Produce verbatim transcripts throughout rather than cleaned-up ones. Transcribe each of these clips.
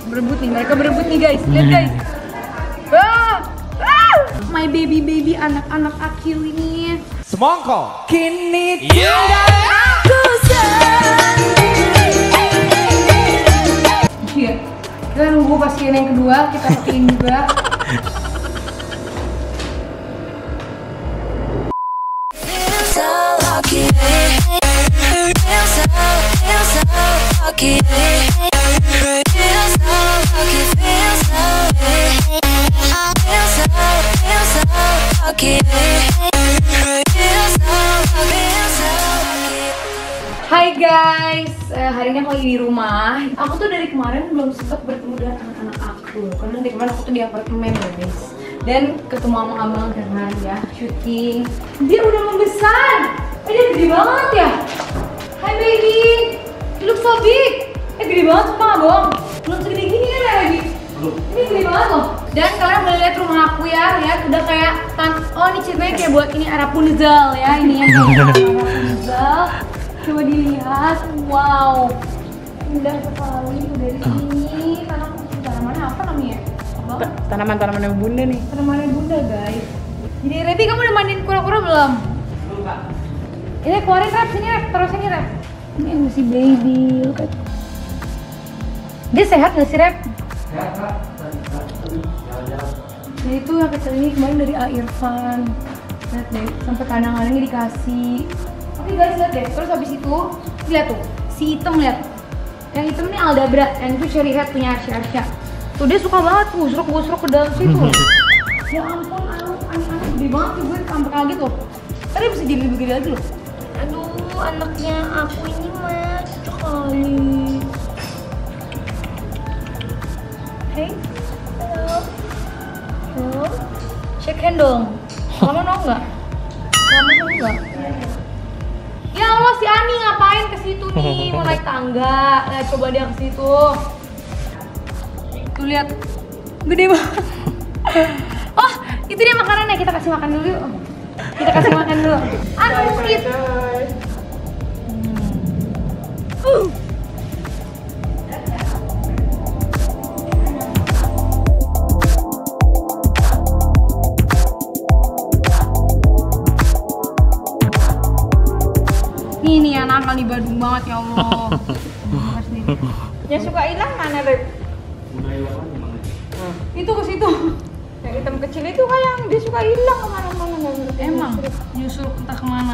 Berebut nih, mereka berebut nih guys. Lihat guys. Ah, ah, my baby baby anak-anak Akil ini. Semongko kini tinggal aku sendiri. Iya. Kita nunggu pasien yang kedua, kita pakein juga. Hai guys, uh, hari ini aku lagi di rumah. Aku tuh dari kemarin belum sempat bertemu dengan anak-anak aku, karena dari kemarin aku tuh di apartemen guys. Dan ketemu sama abang karena ya syuting. Dia udah membesar. Eh dia gede banget ya. Hai baby, you look so big. Eh gede banget sumpah abang. Belum segede gini kan ya lagi. Ini gede banget loh. Dan kalian boleh lihat rumah aku ya, lihat udah kayak tan. Oh ini ceritanya kayak buat ini Rapunzel ya, ini yang kayak Rapunzel. Coba dilihat, wow, indah sekali dari sini. Tanam tanamannya apa namanya? Tanaman-tanaman yang bunda nih. Tanamannya bunda guys. Jadi Rebi, kamu udah mandiin kura-kura belum? Belum kak. Ini keluarin Rep, sini Rep, terus sini Rep. Ini masih baby, look at. Dia sehat nggak sih Rep? Sehat kak. Jadi itu yang kecil ini kemarin dari A Irfan. Lihat deh, sampai kadang-kadangnya dikasih. Oke guys, lihat deh, terus habis itu lihat tuh, si hitam lihat. Yang hitam ini Aldabra, yang itu Cherry Head punya Arsya-Arsya. Tuh dia suka banget tuh, gusruk-gusruk ke dalam situ. Ya ampun, aduh, aneh-aneh gede banget sih, gue sampai kaget loh. Tadi bisa jadi lebih gede lagi loh. Aduh, anaknya aku ini mah sekali. Hey, halo, halo, shake hand dong. Kamu mau nggak? Kamu mau nggak? Ya Allah, si Ani ngapain ke situ nih? Mau naik tangga. Nah, coba dia ke situ. Tuh lihat. Gede banget. Oh, itu dia makanannya. Kita kasih makan dulu yuk. Kita kasih makan dulu. Aduh, itu. Uh. Ini anak kali Badung banget ya Allah. Yang suka hilang mana Beb? Hmm. Itu ke situ. Yang hitam kecil itu kan yang dia suka hilang kemana-mana. Emang nyusul entah kemana.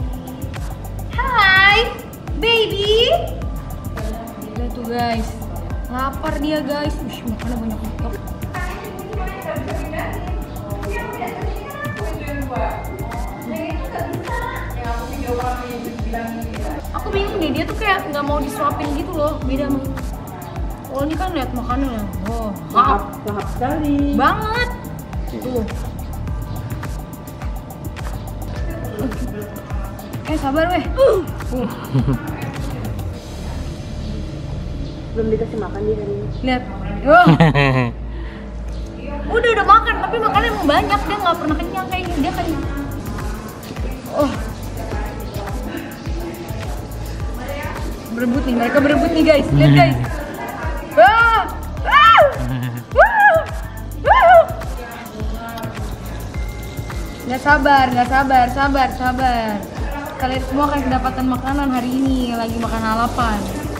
Hai, baby. Lihat tuh guys, lapar dia guys. Ush, makannya banyak banget. Aku bingung deh, dia tuh kayak nggak mau disuapin gitu loh, beda sama. Oh ini kan lihat makanannya, oh Lahap, lahap sekali. Banget. Tuh. Eh sabar weh. Uh. Belum dikasih makan dia hari ini. Lihat. Oh. Udah udah makan, tapi makannya emang banyak, dia nggak pernah kenyang kayak gini, dia kenyang. Oh. Berebut nih, mereka berebut nih guys, lihat guys. Ah, ah, ah, ah. Nggak sabar, nggak sabar, sabar, sabar. Kalian semua akan kedapatan makanan hari ini, lagi makan lalapan.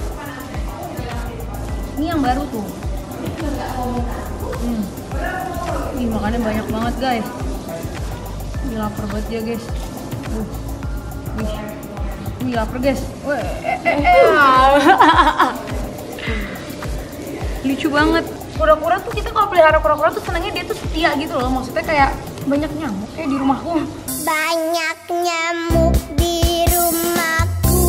Ini yang baru tuh. Hmm. Ini makannya banyak banget guys. Ini lapar banget ya guys. Uh. Wih. Ini lapar guys. Wih, eh, eh, eh. Lucu banget. Kura-kura tuh kita kalau pelihara kura-kura tuh senangnya dia tuh setia gitu loh. Maksudnya kayak banyak nyamuk kayak di rumahku. Banyak nyamuk di rumahku.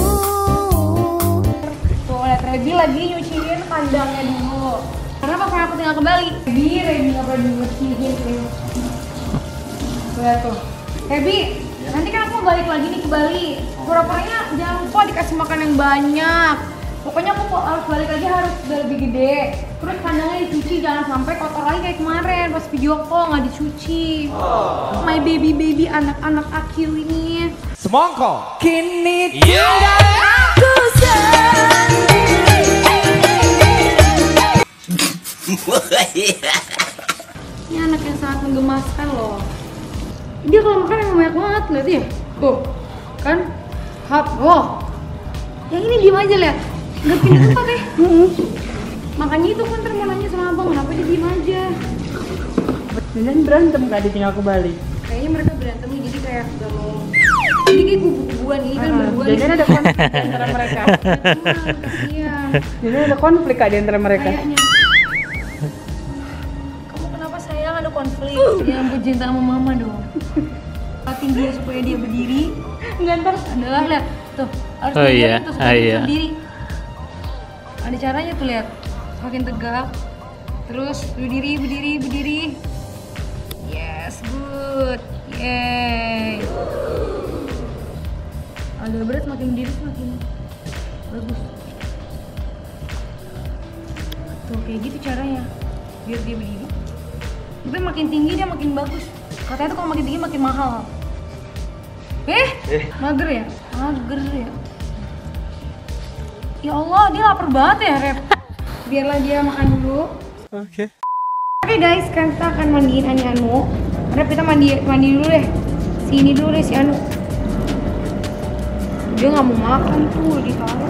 Tuh lihat Rebi lagi nyuciin kandangnya dulu. Karena pas aku tinggal ke Bali, Rebi Rebi nggak pernah nyuciin. Tuh lihat tuh. Rebi, nanti kan aku balik lagi nih ke Bali. Kura-kuranya jangan lupa dikasih makan yang banyak. Pokoknya aku harus balik lagi harus udah lebih gede. Terus kandangnya dicuci, jangan sampai kotor lagi kayak kemarin pas video call nggak dicuci. Oh. My baby baby anak-anak Akil ini. Semongko kini tinggal aku sendiri. sangat menggemaskan loh. Dia kalau makan emang banyak banget, lihat ya. Tuh, kan? Hap, wah. Yang ini diem aja lihat. Nggak pindah tempat ya. Makanya itu kan ntar mau nanya sama abang, kenapa dia diem aja. Dan berantem kak ditinggal aku balik. Kayaknya mereka berantem nih, jadi kayak gak mau. Jadi kayak kubu-kubuan ini kan berdua. Jadi ada konflik di antara mereka. Iya. Jadi ada konflik kak di antara mereka. Kayaknya. Kamu kenapa sayang ada konflik? Ya ampun, cinta sama mama dong. Patin dia supaya dia berdiri. Enggak, ntar adalah lihat tuh harus Oh iya, tuh ah, iya. berdiri. Ada caranya tuh lihat. Makin tegak. Terus berdiri, berdiri, berdiri. Yes, good. Yay. Agak berat, makin berdiri semakin bagus. Tuh kayak gitu caranya. Biar dia berdiri. Tapi makin tinggi dia makin bagus. Katanya tuh kalau makin tinggi makin mahal. Eh, eh. Mager ya? Mager ya? Ya Allah, dia lapar banget ya, Rep. Biarlah dia makan dulu. Oke. Okay. Oke guys, sekarang kita akan mandiin Ani Anu. Rep, kita mandi mandi dulu deh. Si ini dulu deh si Anu. Dia nggak mau makan tuh di kamar.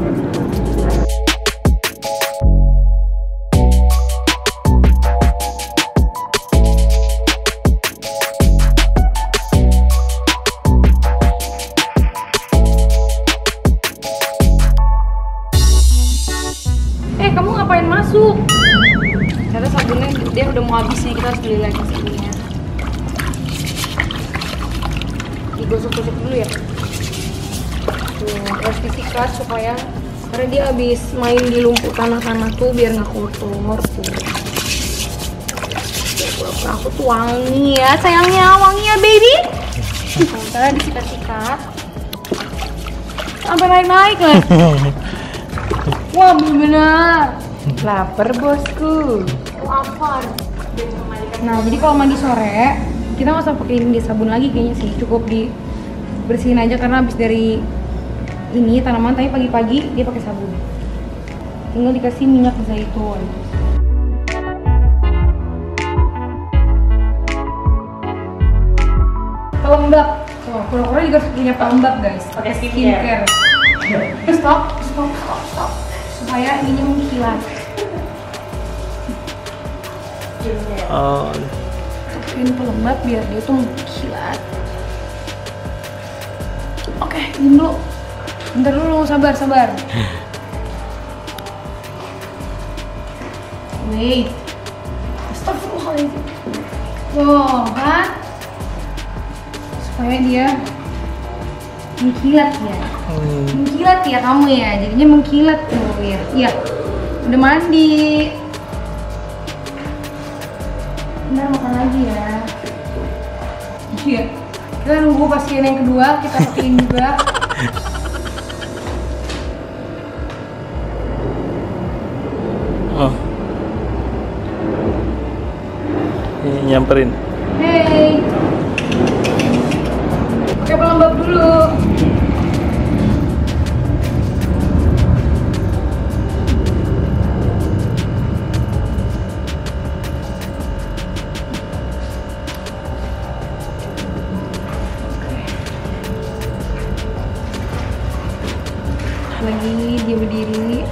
Eh, kamu ngapain masuk? Ternyata sabunnya dia udah mau habis nih, kita harus beli lagi sabunnya. Digosok-gosok dulu ya. Tuh, harus disikat supaya karena dia habis main di lumpur tanah-tanah tuh biar nggak kotor tuh. Pura-pura aku tuh wangi ya, sayangnya wangi ya baby. Sekarang disikat-sikat sampai naik-naik lah. Wah, bener-bener Lapar bosku. lapar. Nah, jadi kalau mandi sore kita nggak usah pakai ini sabun lagi kayaknya sih, cukup dibersihin aja karena habis dari ini tanaman. Tapi pagi-pagi dia pakai sabun, tinggal dikasih minyak zaitun. Pelembab, tuh kura-kura juga punya pelembab guys, pakai skincare. Stop, stop, stop, stop, supaya ininya mengkilat. Oh. Pakein pelembab biar dia tuh mengkilat. Oke, ini dulu. Bentar dulu, sabar, sabar. Wait. Astagfirullahaladzim. Tuh, kan? Supaya dia mengkilat ya. Hmm. Mengkilat ya kamu ya, jadinya mengkilat tuh ya. Iya, udah mandi. Bentar makan lagi ya. Iya. Kita nunggu pasien yang kedua, kita pakein juga. Oh. Ini nyamperin. Hey. Pakai pelembab dulu. Lagi dia berdiri.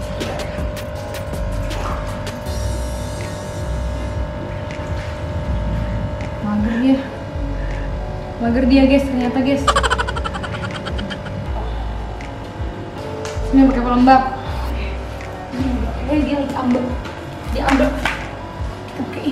Mager dia. Mager dia guys, ternyata guys. Ini pakai pelembab. Eh, dia lagi ambek. Dia ambek. Oke.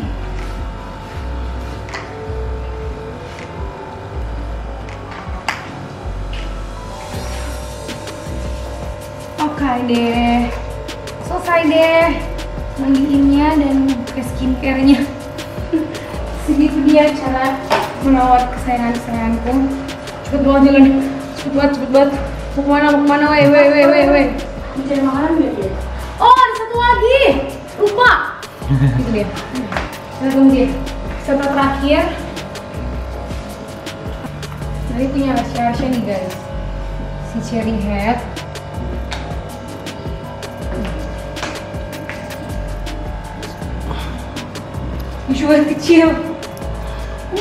Oke deh, selesai deh mandiinnya dan pakai skincare-nya. Segitu dia cara merawat kesayangan-kesayanganku. Cepet banget jalan, cepet banget, cepet banget. Mau kemana, mau kemana, weh, weh, weh, weh, weh. Mencari makanan nggak dia? Oh, ada satu lagi, lupa. Itu dia. Kita tunggu dia. Serta terakhir, tadi punya rahasia-rahasia nih guys. Si cherry head. Jual kecil,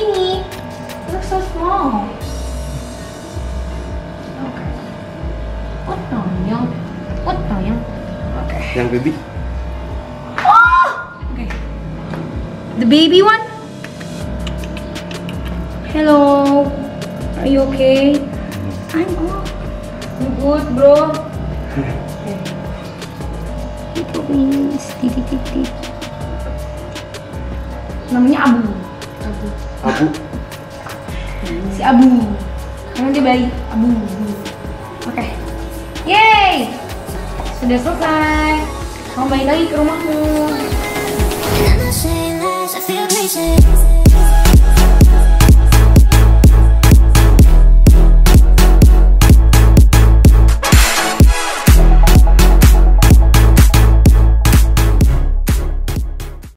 ini. It looks so small. Okay. What tayang? What tayang? Okay. Yang baby. Oh! Okay. The baby one? Hello. Are you okay? I'm good. You good, bro? Okay. Ito wings. Titit titit. Namanya Abu. Abu. Abu. Si Abu. Karena dia bayi. Abu. Oke. Okay. Yeay. Sudah selesai. Kamu balik lagi ke rumahmu. And I'm not saying lies, I feel crazy.